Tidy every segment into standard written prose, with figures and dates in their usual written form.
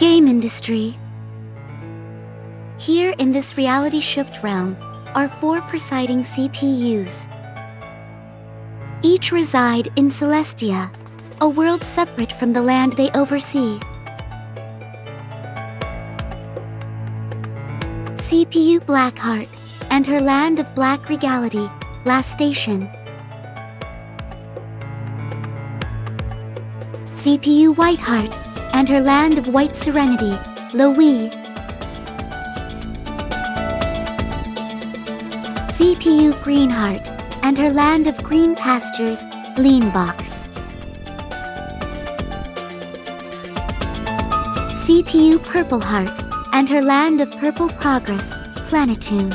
Game industry. Here in this reality shift realm are 4 presiding CPUs. Each reside in Celestia, a world separate from the land they oversee. CPU Blackheart and her land of black regality, Last Station. CPU Whiteheart and her land of white serenity, Lowee. CPU Greenheart and her land of green pastures, Leanbox. CPU Purpleheart and her land of purple progress, Planetoon.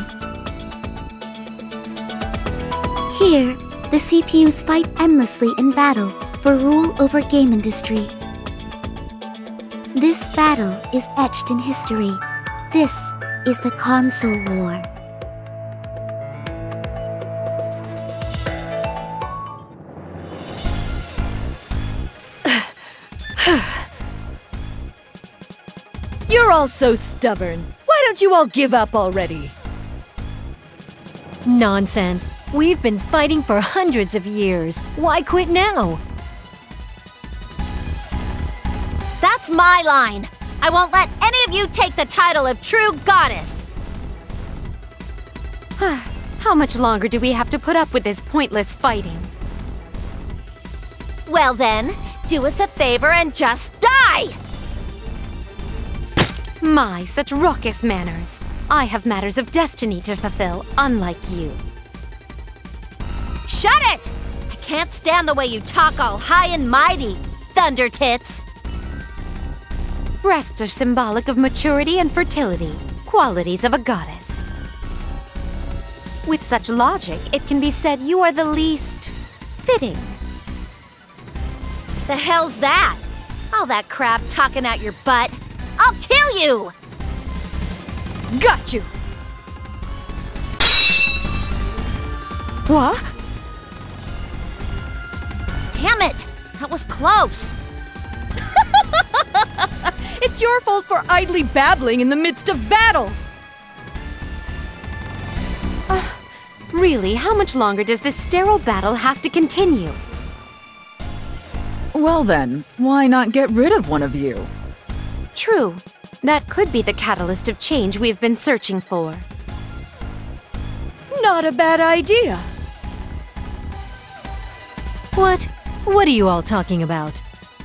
Here, the CPUs fight endlessly in battle for rule over game industry. This battle is etched in history. This is the Console War. You're all so stubborn. Why don't you all give up already? Nonsense. We've been fighting for hundreds of years. Why quit now? That's my line. I won't let any of you take the title of true goddess. How much longer do we have to put up with this pointless fighting? Well then, do us a favor and just die! My, such raucous manners. I have matters of destiny to fulfill, unlike you. Shut it! I can't stand the way you talk all high and mighty, Thunder Tits. Breasts are symbolic of maturity and fertility, qualities of a goddess. With such logic, it can be said you are the least fitting. The hell's that? All that crap talking out your butt. I'll kill you! Got you! What? Damn it! That was close. It's your fault for idly babbling in the midst of battle! Really, how much longer does this sterile battle have to continue? Well then, why not get rid of one of you? True. That could be the catalyst of change we've been searching for. Not a bad idea. What are you all talking about?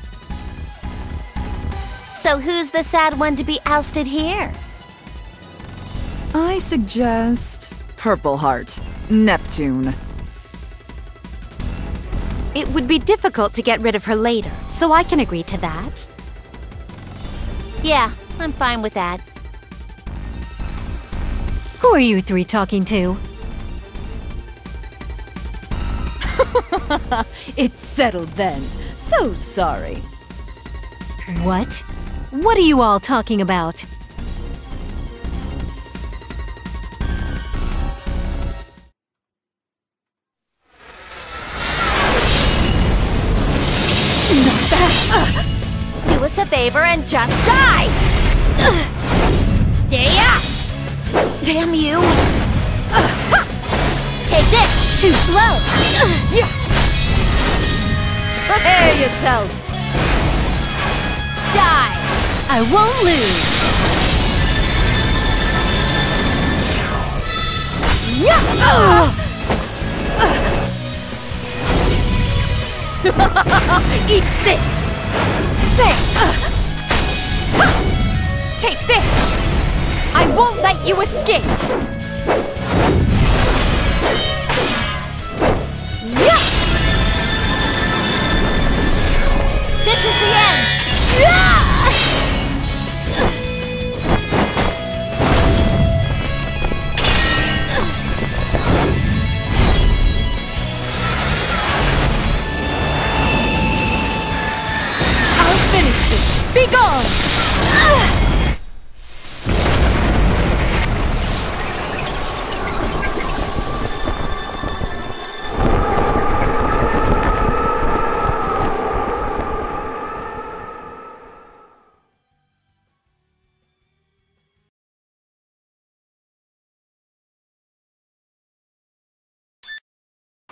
So who's the sad one to be ousted here? I suggest Purpleheart, Neptune. It would be difficult to get rid of her later, so I can agree to that. Yeah, I'm fine with that. Who are you 3 talking to? It's settled then. So sorry. What? What are you all talking about? Do us a favor and just die! Daya! Damn you! Take this! Too slow! Yeah! Prepare yourself! Die! I won't lose! Eat this! Say! Take this! I won't let you escape! This is the end! I'll finish this! Be gone!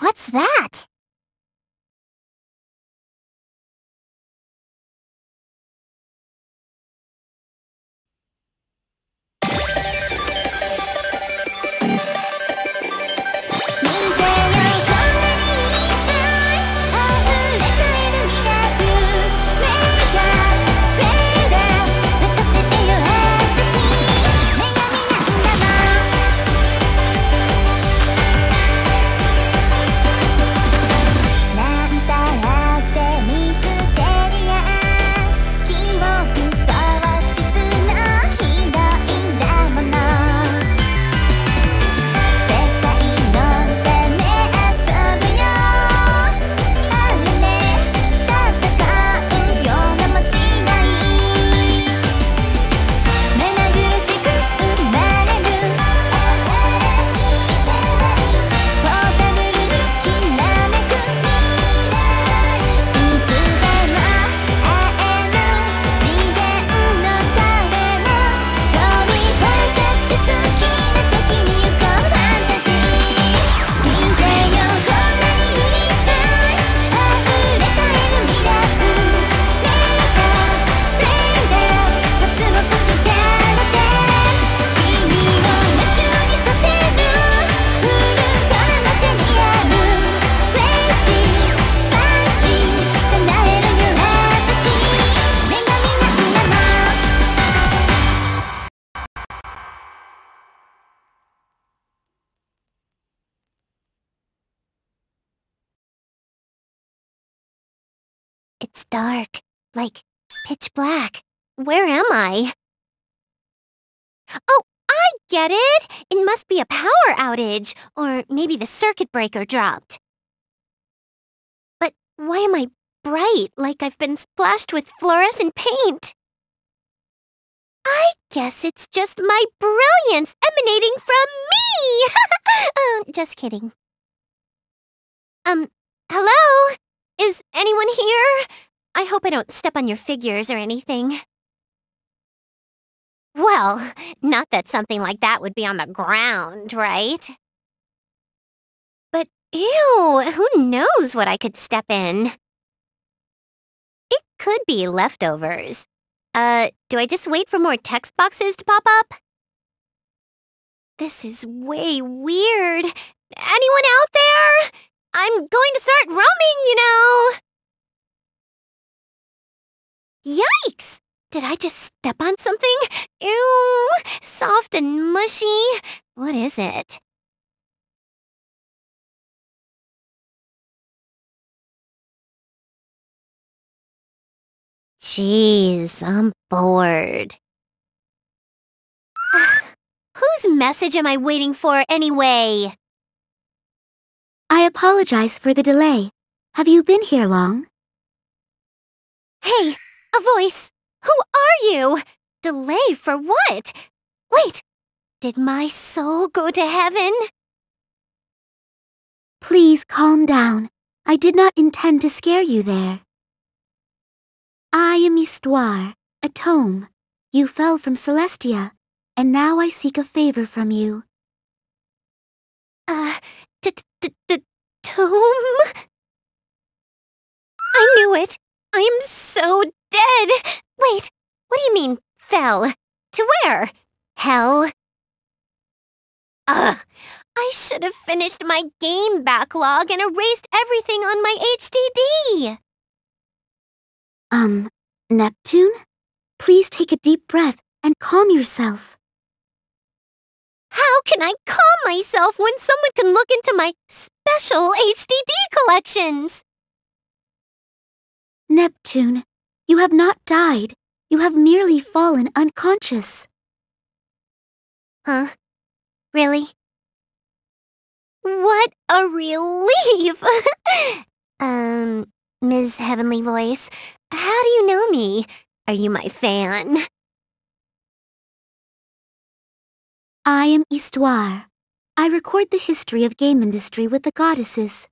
What's that? It's dark, like pitch black. Where am I? Oh, I get it! It must be a power outage, or maybe the circuit breaker dropped. But why am I bright, like I've been splashed with fluorescent paint? I guess it's just my brilliance emanating from me! Just kidding. Hello? Is anyone here? I hope I don't step on your figures or anything. Well, not that something like that would be on the ground, right? But ew, who knows what I could step in? It could be leftovers. Do I just wait for more text boxes to pop up? This is way weird. Anyone out there? I'm going to start roaming, you know. Yikes! Did I just step on something? Ew, soft and mushy. What is it? Jeez, I'm bored. Whose message am I waiting for anyway? I apologize for the delay. Have you been here long? Hey, a voice. Who are you? Delay for what? Wait, did my soul go to heaven? Please calm down. I did not intend to scare you there. I am Histoire, a tome. You fell from Celestia, and now I seek a favor from you. Tome? I knew it. I am so dead. Wait, what do you mean, fell? To where? Hell? I should have finished my game backlog and erased everything on my HDD. Neptune? Please take a deep breath and calm yourself. How can I calm myself when someone can look into my special HDD collections? Neptune, you have not died. You have merely fallen unconscious. Huh? Really? What a relief! Ms. Heavenly Voice, how do you know me? Are you my fan? I am Histoire. I record the history of game industry with the goddesses.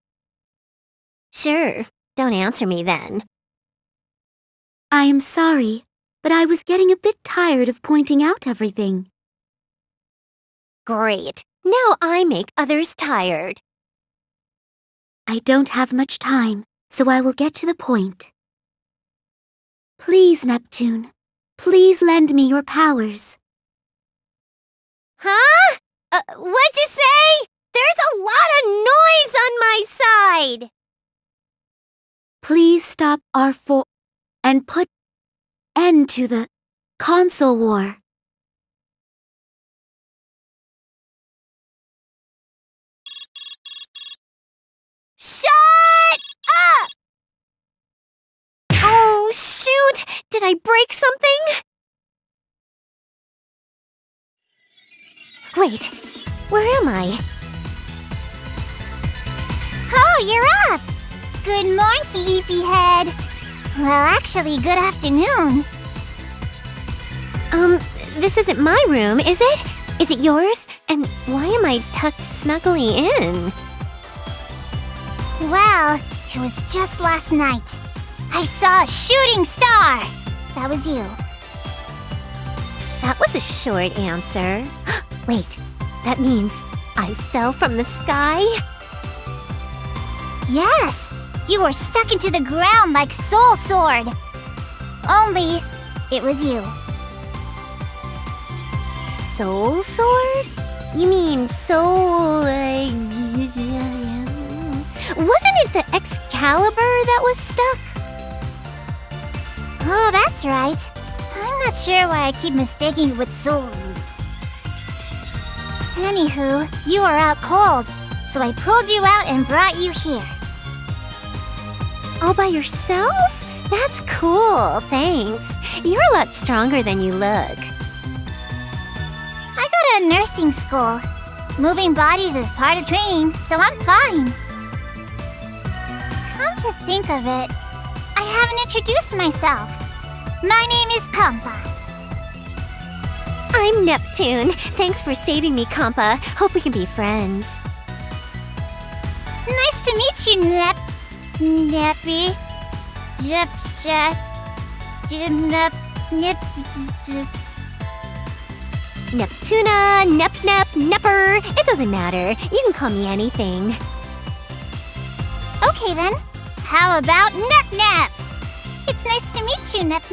Sure, don't answer me then. I am sorry, but I was getting a bit tired of pointing out everything. Great, now I make others tired. I don't have much time, so I will get to the point. Please, Neptune, please lend me your powers. Huh? What'd you say? There's a lot of noise on my side! Please stop R4 and put end to the console war. Shut up! Oh, shoot! Did I break something? Wait, where am I? Oh, you're up! Good morning, sleepyhead. Well, actually, good afternoon. This isn't my room, is it? Is it yours? And why am I tucked snugly in? Well, it was just last night. I saw a shooting star. That was you. That was a short answer. Wait, that means I fell from the sky? Yes, you were stuck into the ground like Soul Sword. Only, it was you. Soul Sword? You mean soul... Wasn't it the Excalibur that was stuck? Oh, that's right. I'm not sure why I keep mistaking it with Soul. Anywho, you were out cold, so I pulled you out and brought you here. All by yourself? That's cool, thanks. You're a lot stronger than you look. I go to a nursing school. Moving bodies is part of training, so I'm fine. Come to think of it, I haven't introduced myself. My name is Kampa. I'm Neptune. Thanks for saving me, Kampa. Hope we can be friends. Nice to meet you, Neppy. Neptuna, Nepper. It doesn't matter. You can call me anything. Okay then. How about Nep? It's nice to meet you, Nep.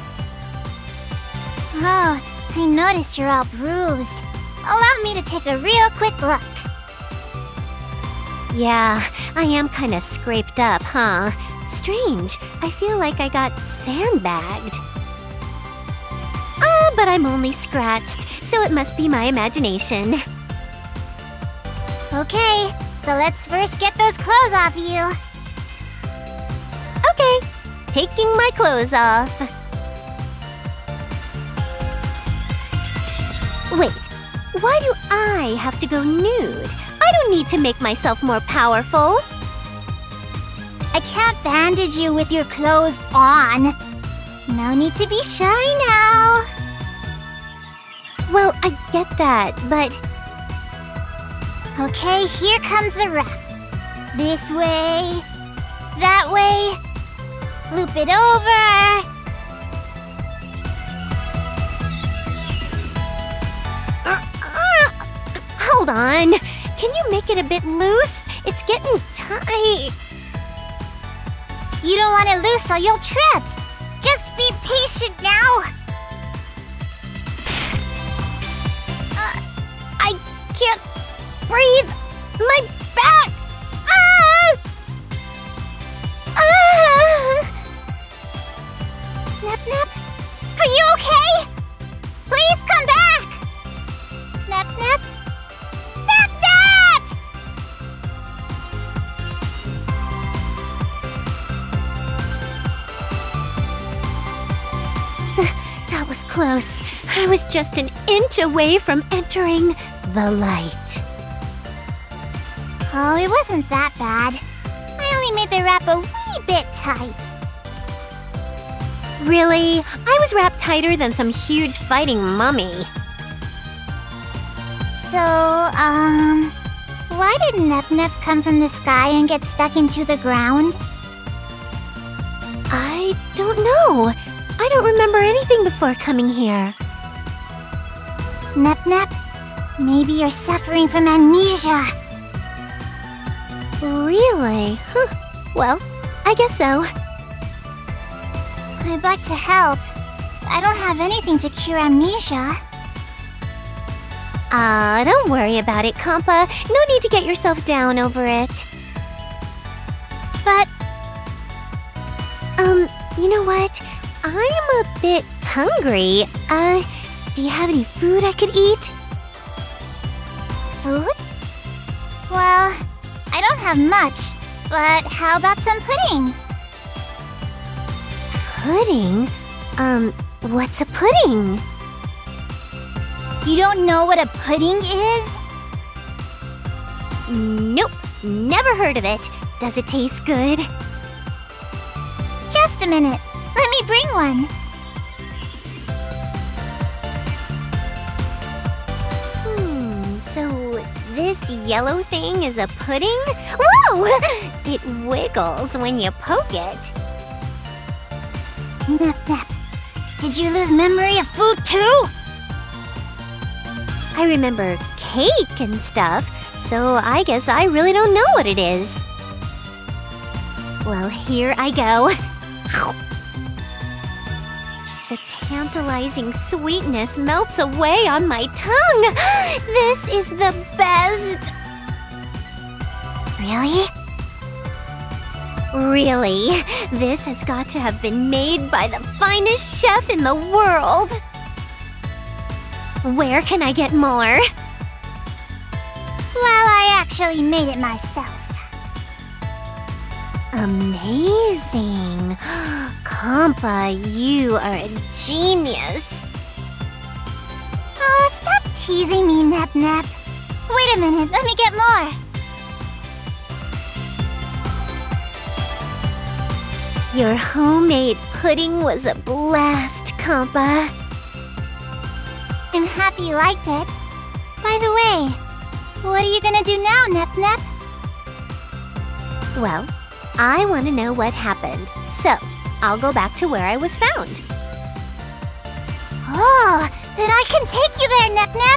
Oh, I noticed you're all bruised. Allow me to take a real quick look. Yeah, I am kinda scraped up, huh? Strange. I feel like I got sandbagged. Oh, but I'm only scratched, so it must be my imagination. Okay, so let's first get those clothes off you. Okay, taking my clothes off. Wait, why do I have to go nude? I don't need to make myself more powerful. I can't bandage you with your clothes on. No need to be shy now. Well, I get that, but... Okay, here comes the wrap. This way, that way, loop it over. Hold on. Can you make it a bit loose? It's getting tight. You don't want it loose or you'll trip. Just be patient now. I can't breathe. My back. Ah! Ah! Nep, are you okay? Please come back. Nep. That was close. I was just an inch away from entering the light. Oh, it wasn't that bad. I only made the wrap a wee bit tight. Really? I was wrapped tighter than some huge fighting mummy. So, why did Nep come from the sky and get stuck into the ground? I don't know. I don't remember anything before coming here. Nep, maybe you're suffering from amnesia. Really? Huh. Well, I guess so. I'd like to help. I don't have anything to cure amnesia. Don't worry about it, Compa. No need to get yourself down over it. But you know what? I'm a bit hungry. Do you have any food I could eat? food? Well, I don't have much, but how about some pudding? Pudding? What's a pudding? You don't know what a pudding is? Nope, never heard of it. Does it taste good? Just a minute. Let me bring one. So this yellow thing is a pudding? Whoa! It wiggles when you poke it. Nap nap. Did you lose memory of food too? I remember cake and stuff, so I guess I really don't know what it is. Well, here I go. The tantalizing sweetness melts away on my tongue. This is the best. Really? Really, this has got to have been made by the finest chef in the world. Where can I get more? Well, I actually made it myself. Amazing. Compa, you are a genius. Oh, stop teasing me, Nap Nap. Wait a minute, let me get more. Your homemade pudding was a blast, Compa. I'm happy you liked it. By the way, what are you gonna do now, Nap Nap? Well, I want to know what happened, so I'll go back to where I was found. Oh, then I can take you there, Nap Nap.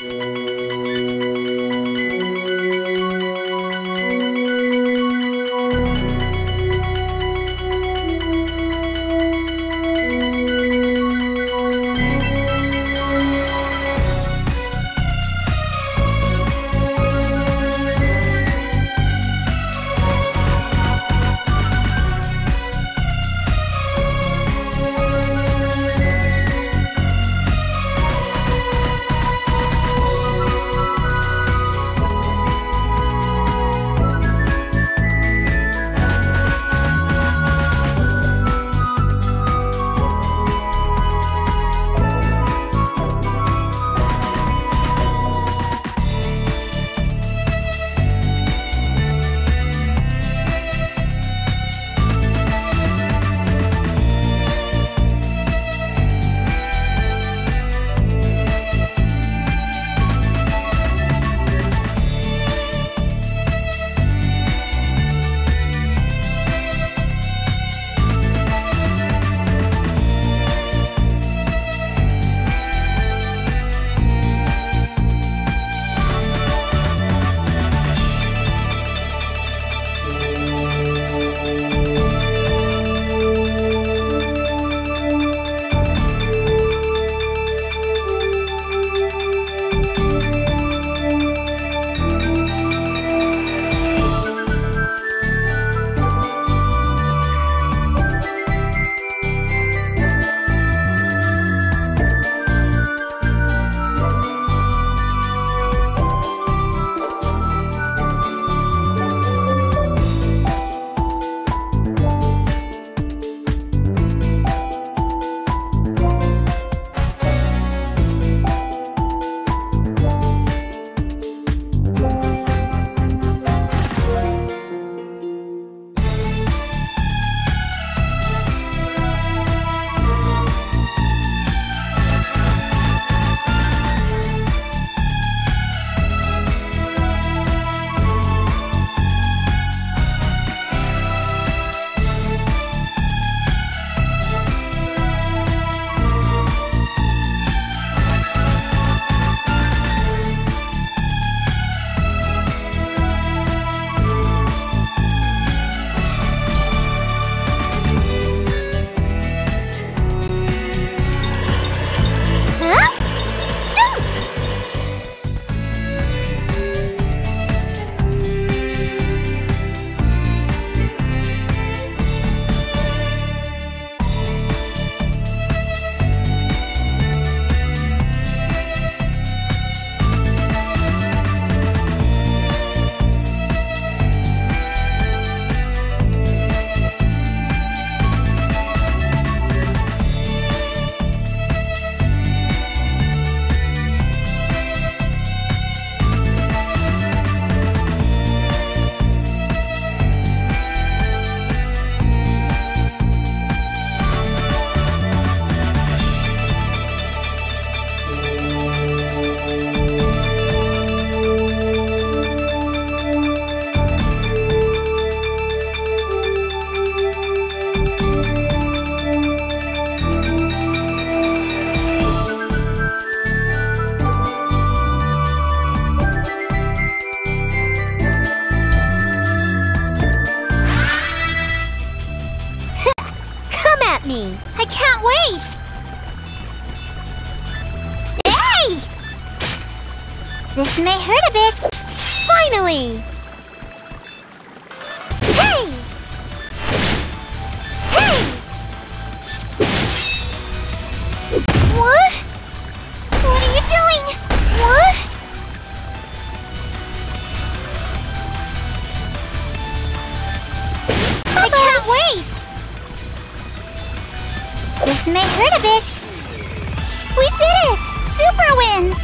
me. I can't wait! Hey! This may hurt a bit. Finally! Hey! Hey! What? What are you doing? What? I can't wait! This may hurt a bit. We did it! Super win!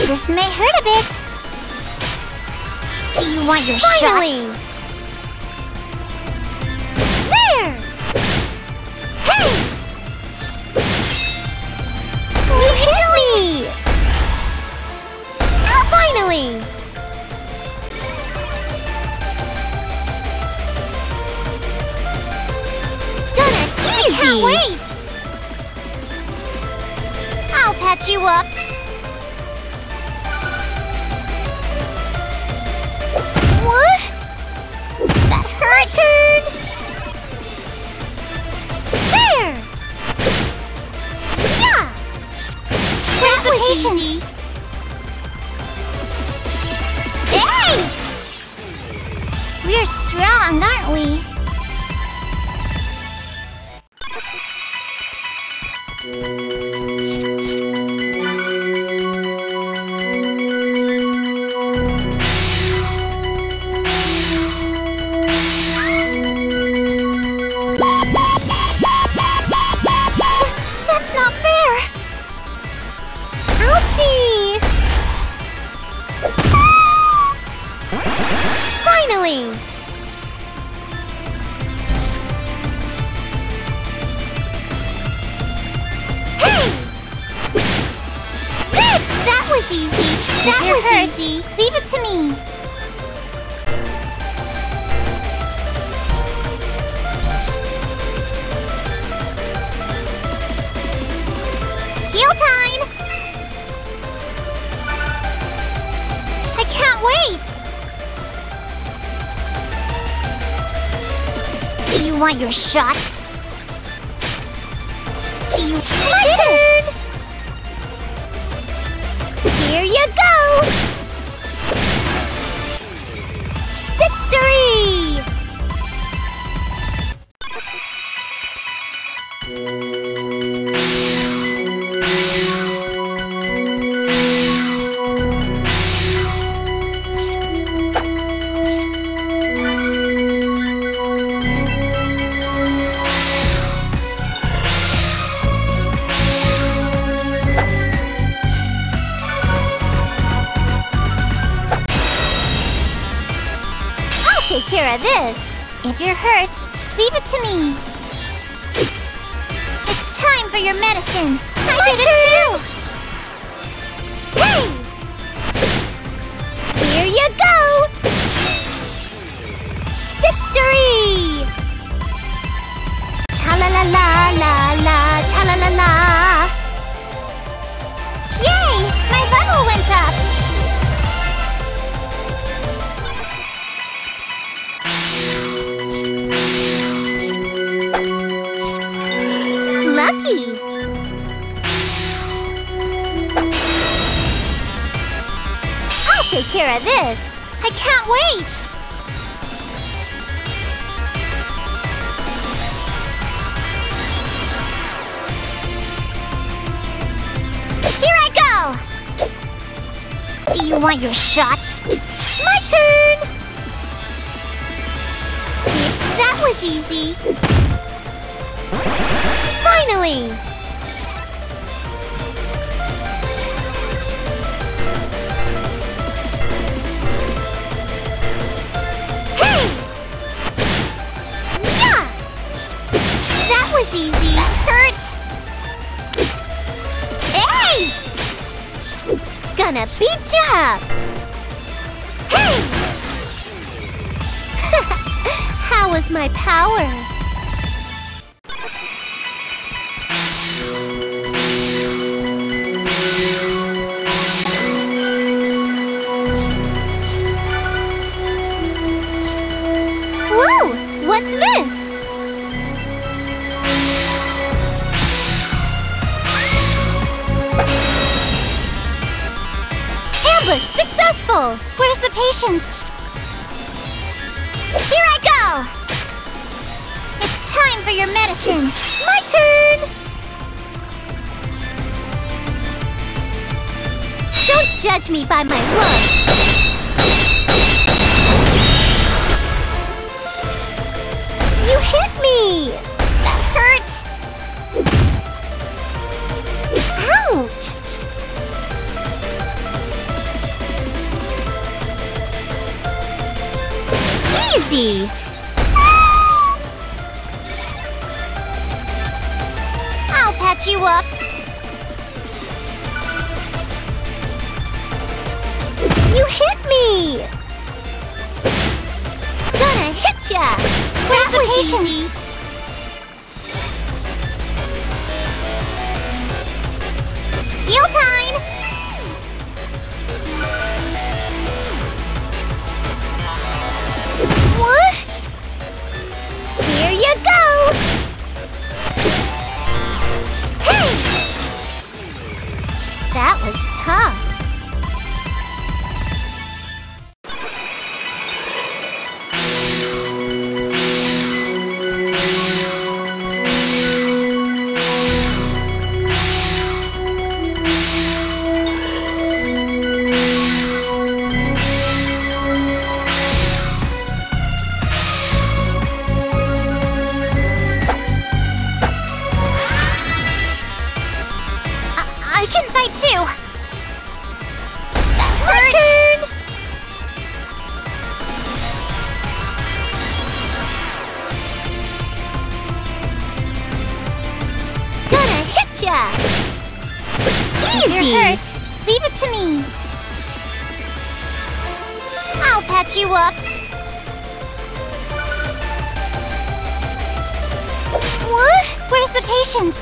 This may hurt a bit. Do you want your Finally! shot? There! Hey! You hit me! Finally! Done it easy! Can't wait! I'll patch you up. What? That hurt. There! Yeah! Where's the patient? Easy. Hey! We're strong, aren't we? That's not fair! Ouchie! Finally! Hey! That was easy! That You're was hurt. easy! Leave it to me. Heal time! I can't wait! Do you want your shots? Do you... My turn! Here you go! Victory! I'll take care of this. If you're hurt, leave it to me. It's time for your medicine. I did it too. Hey! Here you go! Victory! Ta-la-la-la-la-la, ta-la-la-la! Yay! My level went up. Lucky! I'll take care of this. I can't wait. Here I go. Do you want your shots? My turn! That was easy! Finally! Hey! Yeah! That was easy! That hurt. Hey! Gonna beat you up! Hey! How was my power? Whoa! What's this? Ambush successful! Where's the patient? Here I go. It's time for your medicine. My turn! Don't judge me by my looks! You hit me! That hurt. Ouch! Easy! I'll patch you up. You hit me! Gonna hit ya! Where's the patient? Easy. Heal time! What? Here you go! Hey! That was tough. I can fight too! That hurts! Gonna hit ya! Easy! You're hurt. Leave it to me. I'll patch you up. What? Where's the patient?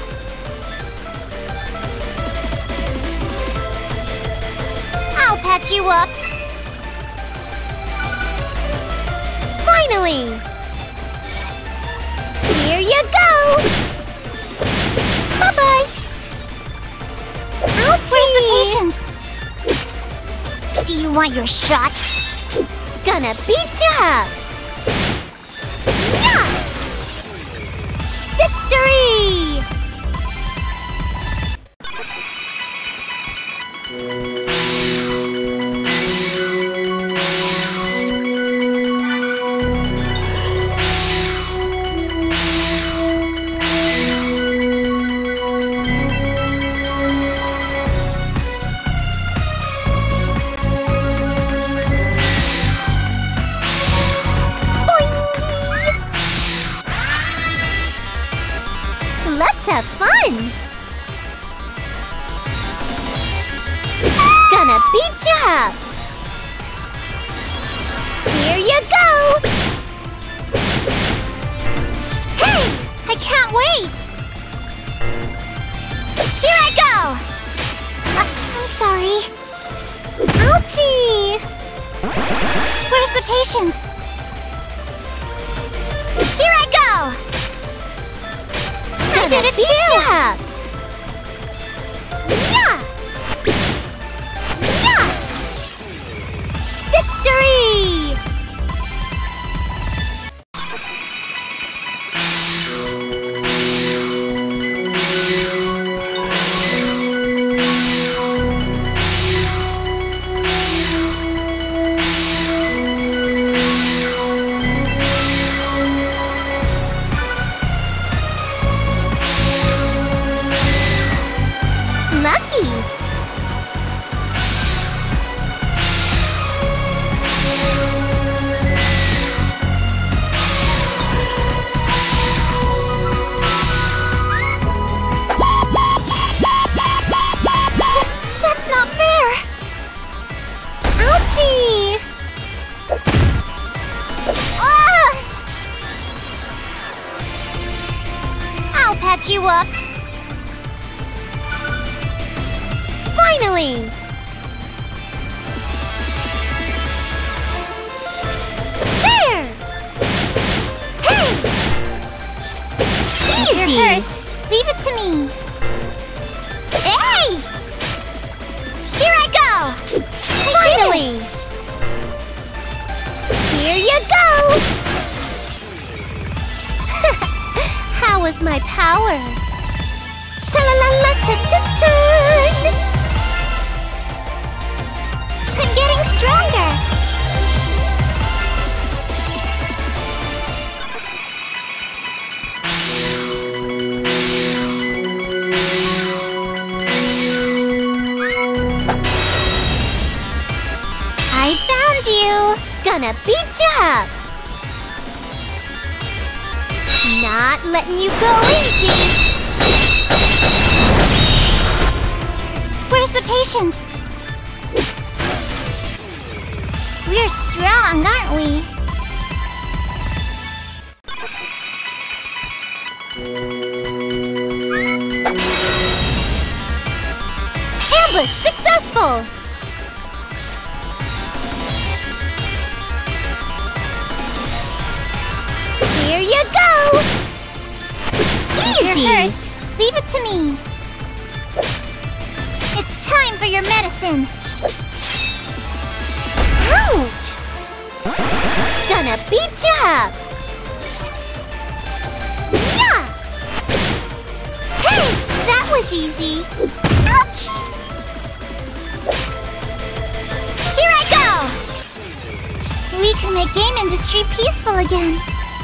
I'll patch you up. Finally! Here you go! Bye-bye! Ouchie! Where's the patient? Do you want your shot? Gonna beat you up! Yeah! Victory! Let's have fun! Gonna beat you up! Here you go! Hey! I can't wait. Here I go! I'm sorry. Ouchie! Where's the patient? Here I go! I did it beat too. you up! Yeah! Yeah! Victory! Lucky! That's not fair. Ouchie! Ah! I'll patch you up. Finally! There! Hey! You're Easy! hurt. Leave it to me. Hey! Here I go! Finally! Here you go! How was my power? Cha-la-la-la-cha-cha-chun! I'm getting stronger. I found you! Gonna beat you up! Not letting you go easy. Where's the patient? We're strong, aren't we? Ambush successful. Here you go. If Easy. you're hurt, leave it to me. It's time for your medicine. Ouch! Gonna beat you up. Yeah! Hey, that was easy. Ouch! Here I go! We can make game industry peaceful again.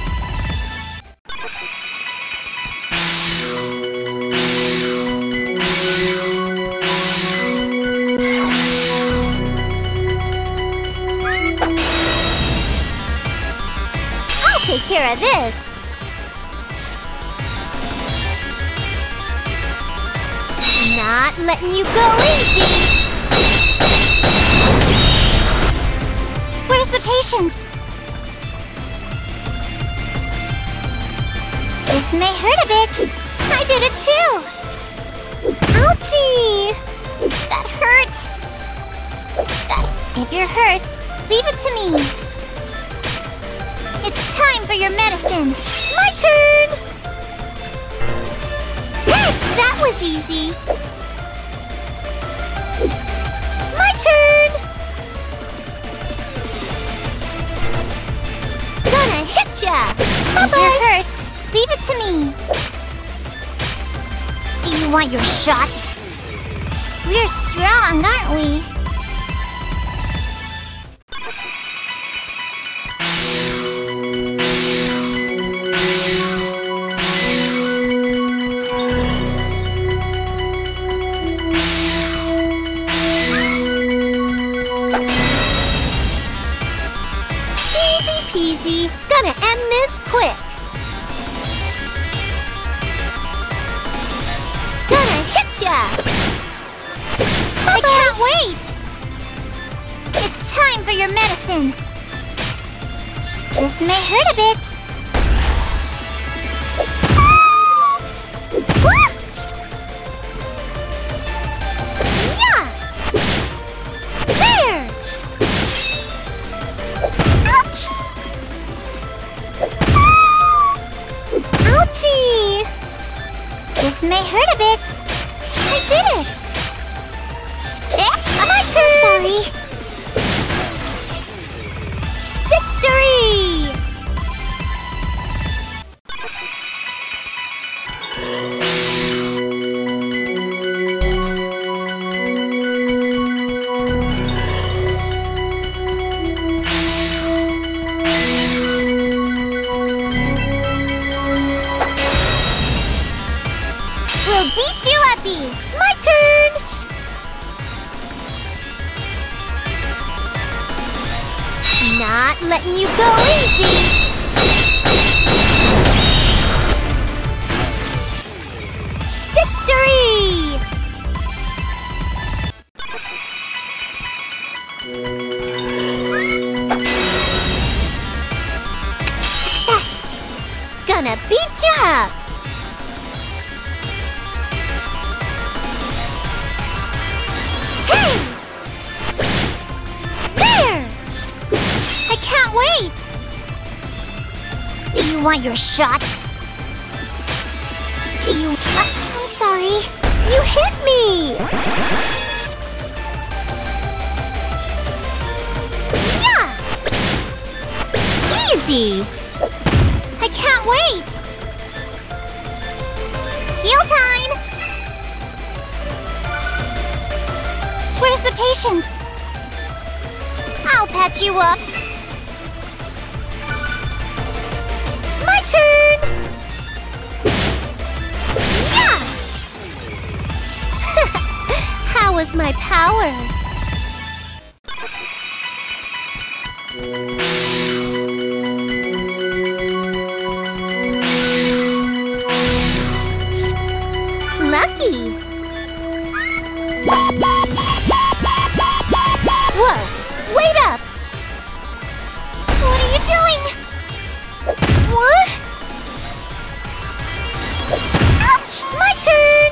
I'll take care of this. Not letting you go easy. Where's the patient? This may hurt a bit. I did it too. Ouchie! That hurt. If you're hurt, leave it to me. It's time for your medicine. My turn! Hey, that was easy. My turn! Gonna hit ya! If you're hurt, leave it to me. Do you want your shots? We're strong, aren't we? Easy peasy. Gonna end this quick. Gonna hit ya! I can't wait! It's time for your medicine. This may hurt a bit. Wah! Yeah! There! Ouch! Ouchie! This may hurt a bit. I did it! My turn! Sorry. Victory! We'll beat you, Uppy! My turn! Not letting you go easy! Victory! Success! Gonna beat you up! Hey! There! I can't wait! Do you want your shots? Do you... I'm sorry. You hit me! Yeah! Easy! I can't wait! Heal time! Where's the patient? I'll patch you up. My turn! Yeah! How was my power? lucky! Whoa! Wait up! What are you doing? What? Ouch! My turn!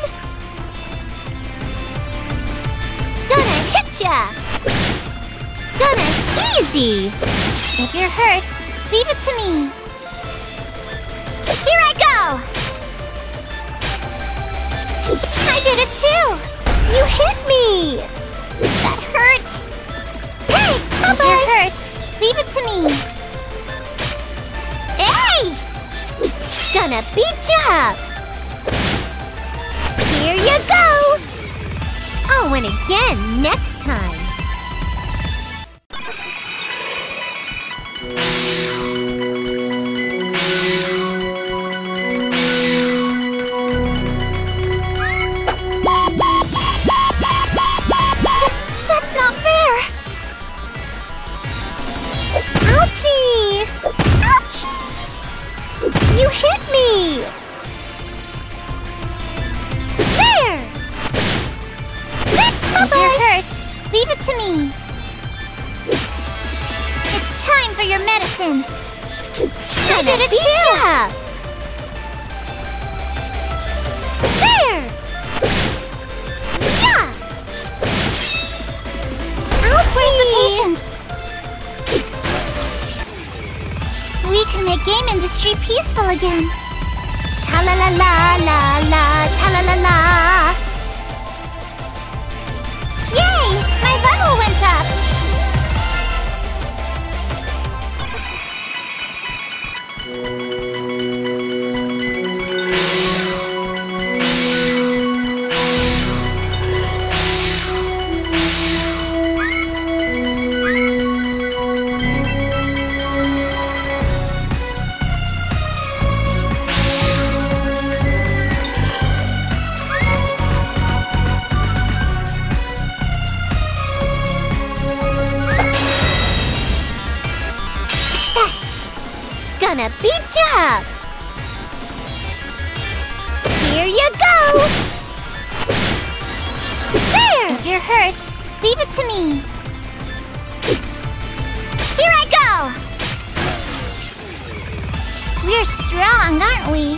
Gonna hit ya! Gonna easy! If you're hurt, leave it to me. Here I go! I did it too! You hit me! That hurt! Hey! If you're hurt, leave it to me. Hey! Gonna beat you up! Here you go! I'll win again next time. That's not fair. Ouchie! Ouch! You hit me! There! If you're hurt, leave it to me. It's time for your medicine. I did it too! There! Yeah! Ouchie! Where's the patient? We can make game industry peaceful again. Ta-la-la-la-la-la, ta-la-la-la. Yay! My level went up. Gonna beat you up! Here you go! There! If you're hurt, leave it to me. Here I go! We're strong, aren't we?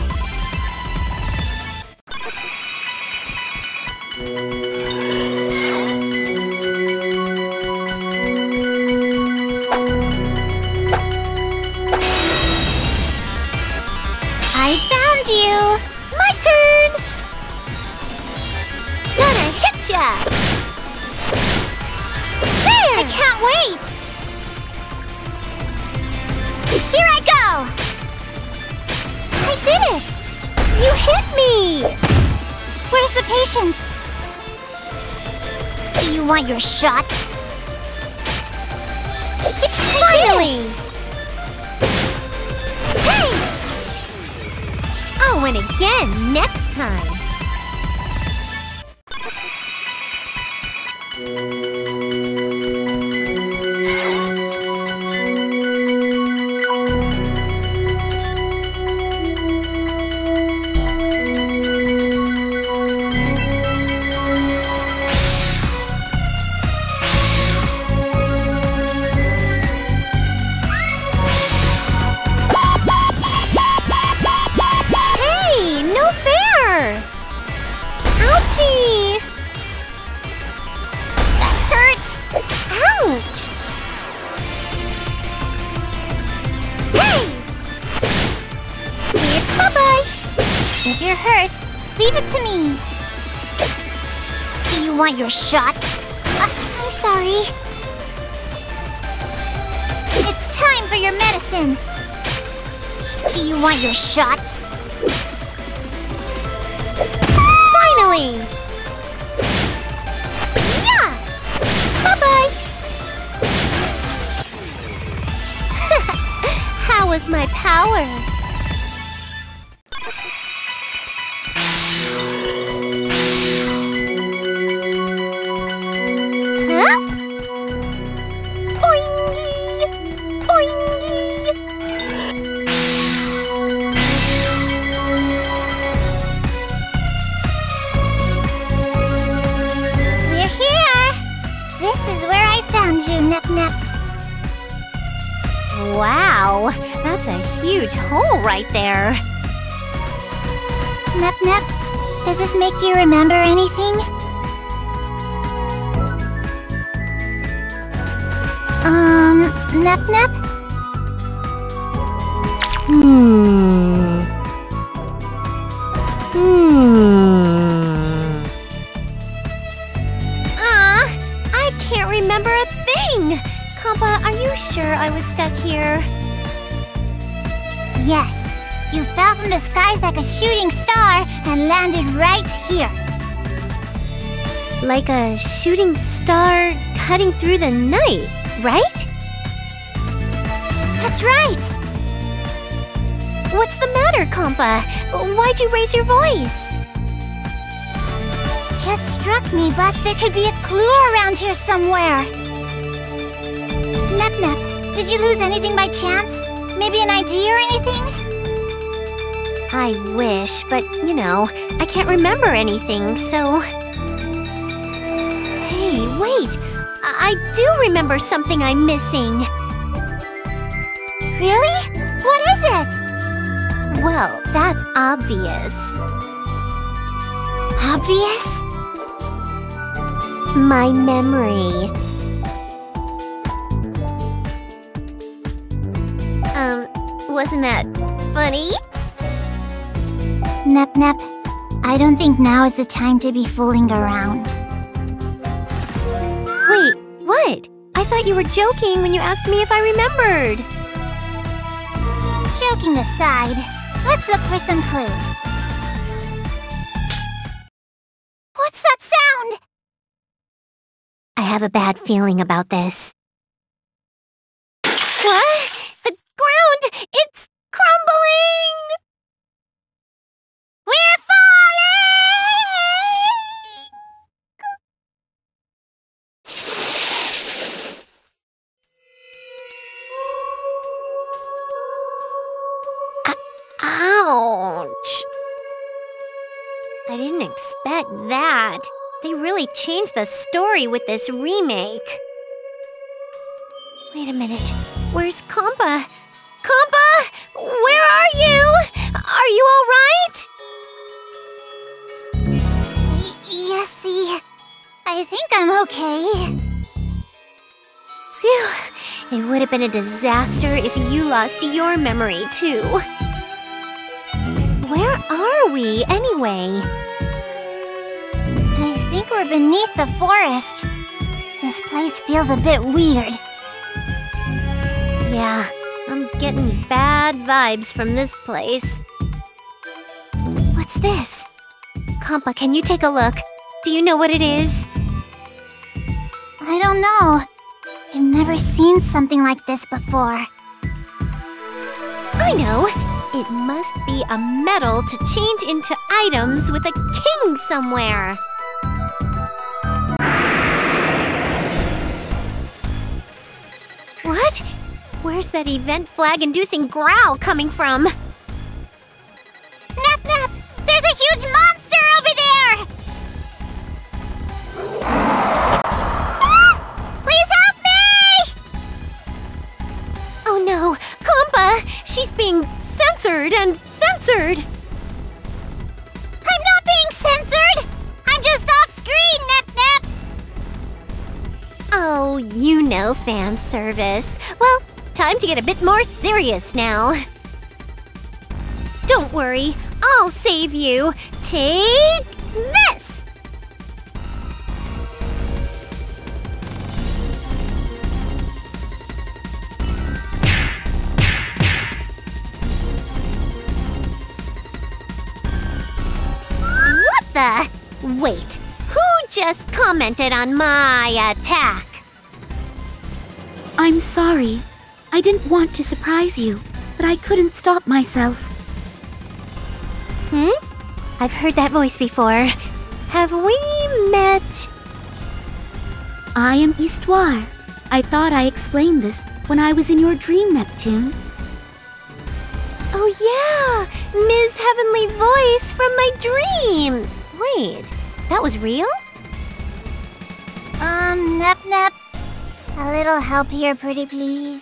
I found you! My turn! Gonna hit ya! There! I can't wait! Here I go! I did it! You hit me! Where's the patient? Do you want your shot? Finally! Hey! I'll win again next time. Hey, no fair! Ouchie! That hurts! Ouch! Hey! Bye-bye! If you're hurt, leave it to me. Do you want your shot? I'm sorry. It's time for your medicine. Do you want your shots? Finally! Yeah! Bye-bye! How was my power? Huh? Boingy! Boingy! pleasure, Nep Nep. Wow, that's a huge hole right there. Nep Nep, does this make you remember anything? Nep Nep? I can't remember a thing. Compa, are you sure I was stuck here? Yes. You fell from the skies like a shooting star and landed right here. Like a shooting star cutting through the night, right? That's right. What's the matter, Compa? Why'd you raise your voice? Just struck me, but there could be a clue around here somewhere. Nep Nep, did you lose anything by chance? Maybe an idea or anything? I wish, but you know, I can't remember anything, so... Hey, wait! I do remember something I'm missing. Really? What is it? Well, that's obvious. Obvious? My memory. Wasn't that funny? Nep Nep, I don't think now is the time to be fooling around. Wait, what? I thought you were joking when you asked me if I remembered. Joking aside, let's look for some clues. What's that sound? I have a bad feeling about this. What? The ground! It's crumbling! We're falling! Ouch! I didn't expect that. They really changed the story with this remake. Wait a minute. Where's Compa? Compa! Where are you? Are you all right? Yessie, I think I'm okay. Phew. It would have been a disaster if you lost your memory, too. Where are we, anyway? I think we're beneath the forest. This place feels a bit weird. Yeah, I'm getting bad vibes from this place. What's this? Compa, can you take a look? Do you know what it is? I don't know. I've never seen something like this before. I know! It must be a medal to change into items with a king somewhere. What? Where's that event flag-inducing growl coming from? Nep Nep! There's a huge monster over there! Please help me! Oh no! Compa! She's being censored and censored! I'm not being censored! I'm just off screen, Nep Nep! Oh, you know fan service. Well, time to get a bit more serious now. Don't worry, I'll save you. Take this! What the? Wait, who just commented on my attack? I'm sorry. I didn't want to surprise you, but I couldn't stop myself. I've heard that voice before. Have we met? I am Histoire. I thought I explained this when I was in your dream, Neptune. Oh yeah! Ms. Heavenly Voice from my dream! Wait, that was real? Nep Nep, A little help here, pretty please.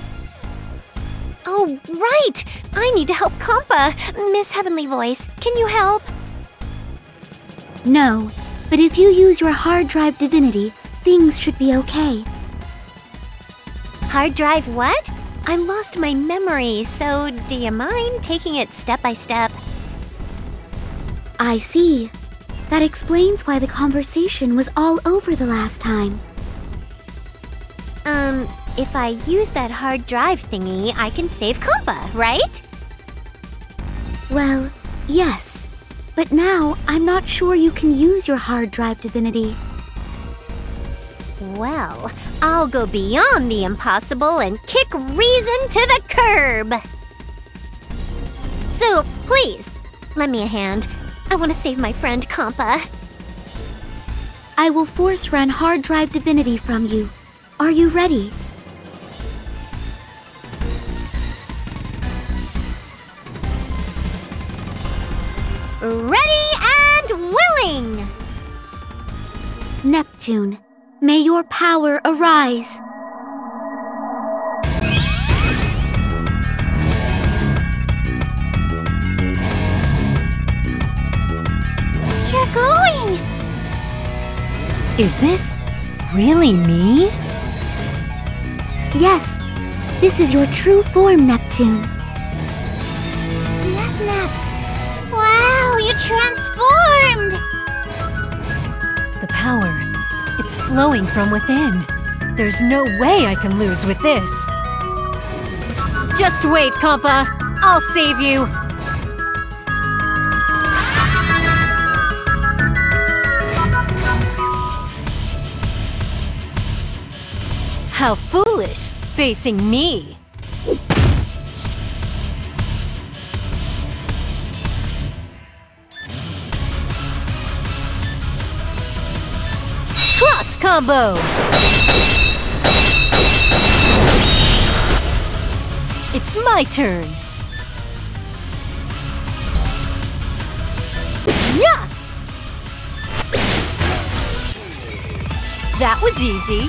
Oh, right! I need to help Compa. Miss Heavenly Voice, can you help? No, but if you use your hard drive divinity, things should be okay. Hard drive what? I lost my memory, so do you mind taking it step by step? I see. That explains why the conversation was all over the last time. If I use that hard drive thingy, I can save Compa, right? Well, yes. But now, I'm not sure you can use your hard drive divinity. Well, I'll go beyond the impossible and kick reason to the curb! So, please, lend me a hand. I want to save my friend Compa. I will force run hard drive divinity from you. Are you ready? Ready and willing! Neptune, may your power arise. You're glowing! Is this really me? Yes, this is your true form, Neptune. Nep. Wow, you transformed! The power, it's flowing from within. There's no way I can lose with this. Just wait, Compa. I'll save you. How foolish, facing me. Cross combo! It's my turn. Yeah! That was easy.